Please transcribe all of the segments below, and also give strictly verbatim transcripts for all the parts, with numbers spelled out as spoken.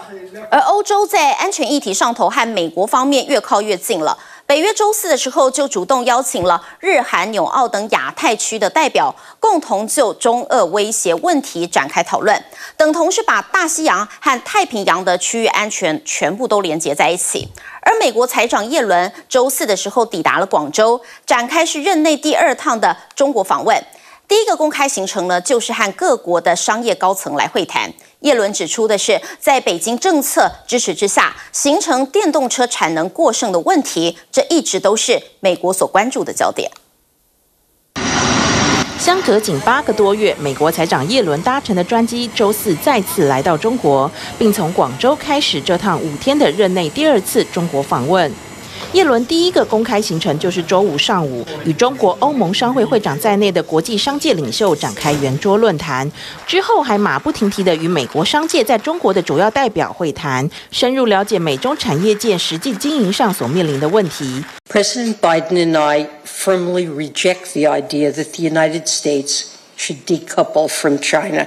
而欧洲在安全议题上头和美国方面越靠越近了。北约周四的时候就主动邀请了日韩纽澳等亚太区的代表，共同就中俄威胁问题展开讨论，等同是把大西洋和太平洋的区域安全全部都连结在一起。而美国财长耶伦周四的时候抵达了广州，展开是任内第二趟的中国访问。第一个公开行程呢，就是和各国的商业高层来会谈。耶伦指出的是，在北京政策支持之下，形成电动车产能过剩的问题，这一直都是美国所关注的焦点。 相隔仅八个多月，美国财长耶伦搭乘的专机周四再次来到中国，并从广州开始这趟五天的任内第二次中国访问。耶伦第一个公开行程就是周五上午，与中国欧盟商会会长在内的国际商界领袖展开圆桌论坛，之后还马不停蹄地与美国商界在中国的主要代表会谈，深入了解美中产业界实际经营上所面临的问题。 President Biden and I firmly reject the idea that the United States should decouple from China.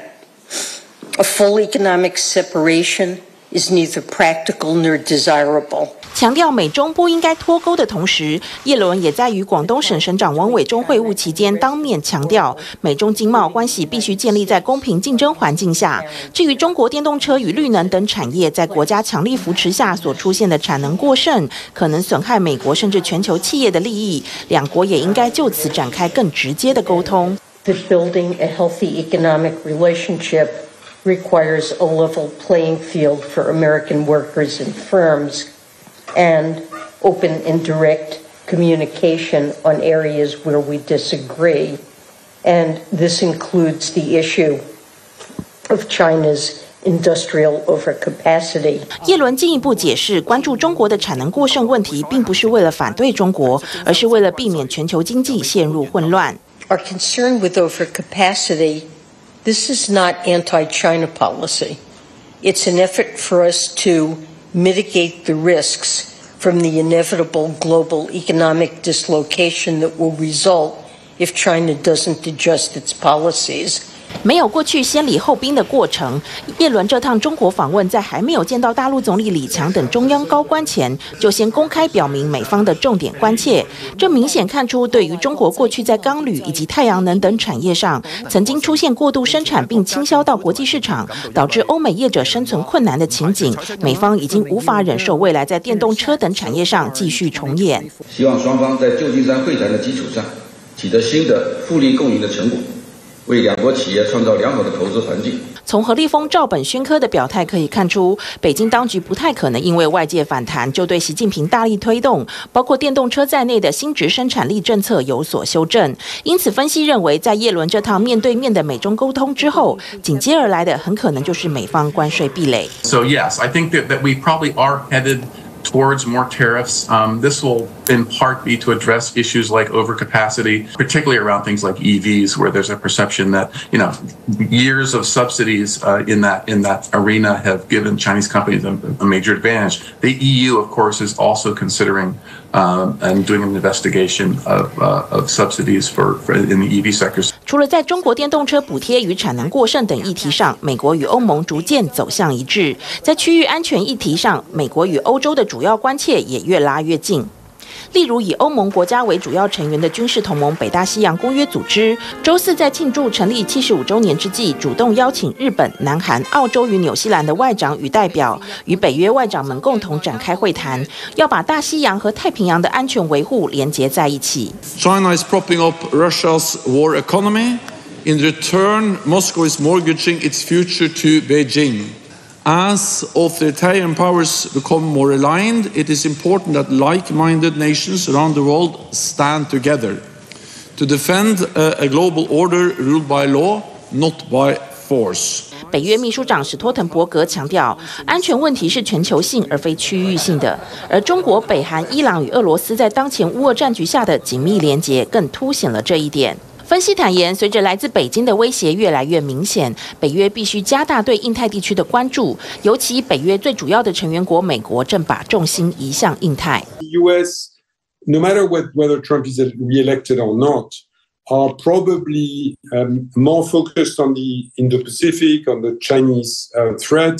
A full economic separation is neither practical nor desirable. 强调美中不应该脱钩的同时，耶伦也在与广东省省长王伟中会晤期间当面强调，美中经贸关系必须建立在公平竞争环境下。至于中国电动车与绿能等产业在国家强力扶持下所出现的产能过剩，可能损害美国甚至全球企业的利益，两国也应该就此展开更直接的沟通。 That building a healthy economic relationship requires a level playing field for American workers and firms, and open and direct communication on areas where we disagree. And this includes the issue of China's industrial overcapacity. 耶伦进一步解释，关注中国的产能过剩问题，并不是为了反对中国，而是为了避免全球经济陷入混乱。 Our concern with overcapacity, this is not anti-China policy. It's an effort for us to mitigate the risks from the inevitable global economic dislocation that will result if China doesn't adjust its policies. 没有过去先礼后兵的过程，耶伦这趟中国访问在还没有见到大陆总理李强等中央高官前，就先公开表明美方的重点关切。这明显看出，对于中国过去在钢铝以及太阳能等产业上曾经出现过度生产并倾销到国际市场，导致欧美业者生存困难的情景，美方已经无法忍受未来在电动车等产业上继续重演。 希望双方在旧金山会谈的基础上，取得新的互利共赢的成果，为两国企业创造良好的投资环境。 从何立峰照本宣科的表态可以看出，北京当局不太可能因为外界反弹就对习近平大力推动包括电动车在内的新质生产力政策有所修正。因此分析认为，在耶伦这趟面对面的美中沟通之后，紧接而来的很可能就是美方关税壁垒。 So yes, I think that, that we probably are headed towards more tariffs. Um, this will in part be to address issues like overcapacity, particularly around things like E Vs, where there's a perception that, you know, years of subsidies uh, in that in that arena have given Chinese companies a, a major advantage. The E U, of course, is also considering um, and doing an investigation of uh, of subsidies for, for in the E V sectors. 除了在中国电动车补贴与产能过剩等议题上，美国与欧盟逐渐走向一致，在区域安全议题上，美国与欧洲的主要关切也越拉越近。例如，以欧盟国家为主要成员的军事同盟北大西洋公约组织，周四在庆祝成立七十五周年之际，主动邀请日本、南韩、澳洲与纽西兰的外长与代表，与北约外长们共同展开会谈，要把大西洋和太平洋的安全维护连结在一起。 China is propping up Russia's war economy. In return, Moscow is mortgaging its future to Beijing. As authoritarian powers become more aligned, it is important that like-minded nations around the world stand together to defend a, a global order ruled by law, not by force. 北约秘书长史托滕伯格强调，安全问题是全球性而非区域性的，而中国、北韩、伊朗与俄罗斯在当前乌俄战局下的紧密连结，更凸显了这一点。分析坦言，随着来自北京的威胁越来越明显，北约必须加大对印太地区的关注，尤其北约最主要的成员国美国正把重心移向印太。 U S, no matter what, whether Trump is re-elected or not, are probably um, more focused on the Indo-Pacific, on the Chinese uh, threat,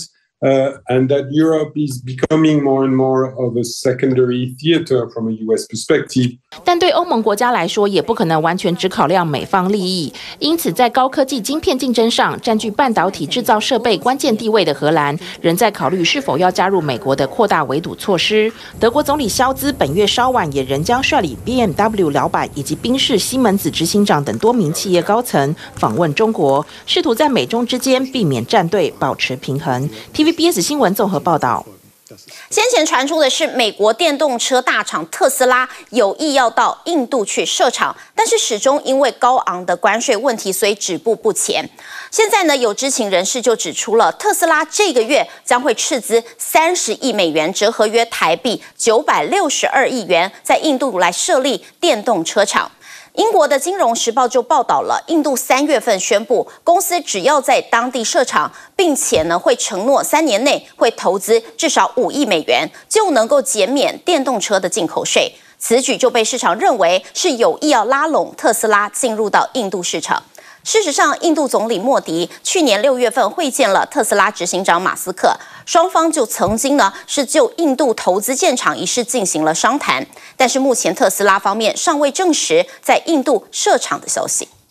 Uh, and that Europe is becoming more and more of a secondary theater from a U S perspective. 但对欧盟国家来说，也不可能完全只考量美方利益。因此，在高科技晶片竞争上，占据半导体制造设备关键地位的荷兰，仍在考虑是否要加入美国的扩大围堵措施。德国总理肖兹本月稍晚也仍将率领 B M W 老板以及宾士、西门子执行长等多名企业高层访问中国，试图在美中之间避免站队，保持平衡。T V B S 新闻综合报道。 先前传出的是美国电动车大厂特斯拉有意要到印度去设厂，但是始终因为高昂的关税问题，所以止步不前。现在呢，有知情人士就指出了，特斯拉这个月将会斥资三十亿美元，折合约台币九百六十二亿元，在印度来设立电动车厂。英国的《金融时报》就报道了，印度三月份宣布，公司只要在当地设厂，并且呢会承诺三年内会投资至少五亿美元，就能够减免电动车的进口税。此举就被市场认为是有意要拉拢特斯拉进入到印度市场。事实上，印度总理莫迪去年六月份会见了特斯拉执行长马斯克，双方就曾经呢是就印度投资建厂一事进行了商谈，但是目前特斯拉方面尚未证实在印度设厂的消息。